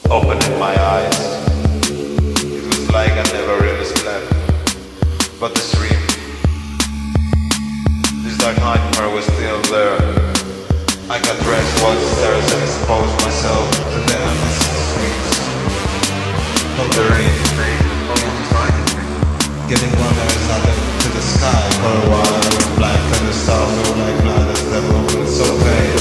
opening my eyes. It was like I never really slept. But this dream, this dark nightmare was still there. I got dressed, walked the stairs and exposed myself to the endless streets of the rain. Getting wonders out to the sky for a while. Black and the stars were like blind as the moon, so pale.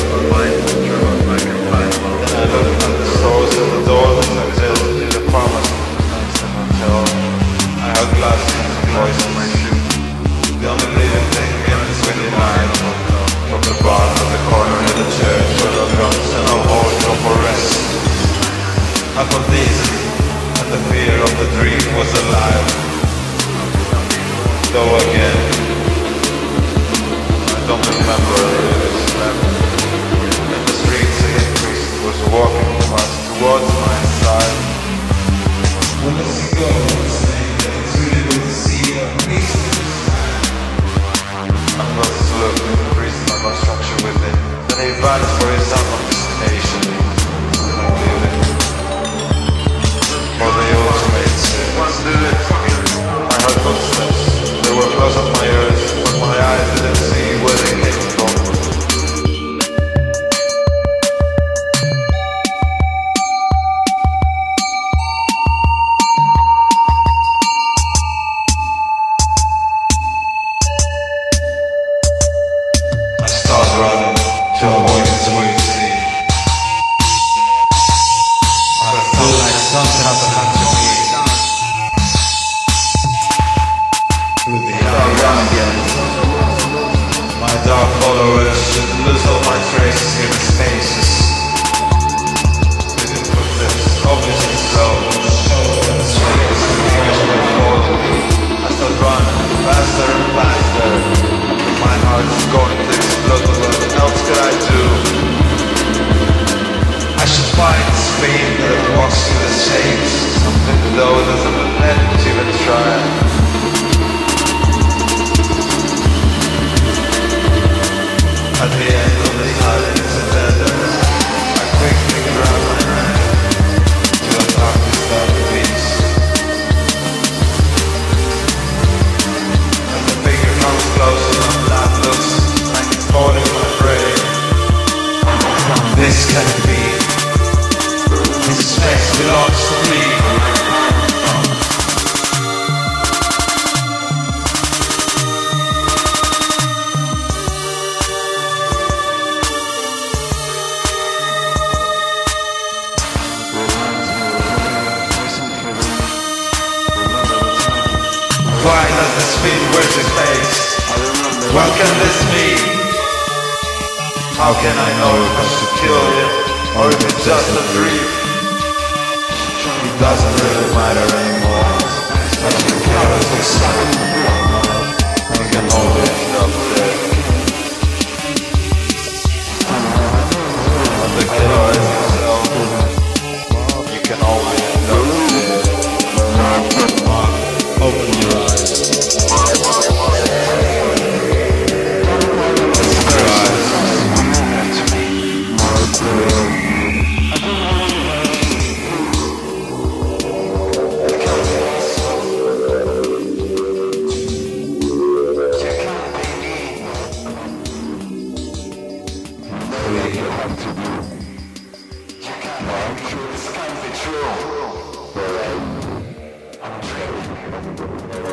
Then I looked at the stores and the doors that existed in the pharmacy next to the hotel. I heard glasses and voices. The only living thing in this windy night, from the bar to the corner in the church where the drums and a whole drop of rest. I felt dizzy, and the fear of the dream was alive. Though again, I don't remember really slept. In the streets a young priest was walking towards my side. When does he go? It's really good to see a priest. I felt his look, the priest had no structure with him. Then he vanished for his unknown destination. Still I'm living. For the ultimate sin. I heard footsteps. They were close at my ears, but my eyes didn't see where they came from. I started running to avoid his weird scene. I felt like something had come to me. Through the my dark followers should lose all my traces in the spaces. Didn't put this obviously so. The streets refreshed my fall. I start running faster and faster. My heart is going to explode. What else could I do? I should find speed that walks through the shades. Something though doesn't let it even try. At the end of the silence and tenderness, I quickly grab my hand to attack this dark beast. As the figure comes close enough, that looks like it's holding my prey. This can't be. This space belongs to me. Why does this feel weird to face? What can this mean? How can I know if I should kill him or if it's just a dream? It doesn't really matter anymore. Especially because it's we can always end up dead. But the killer is himself. You can always end up dead. Open your eyes. I'm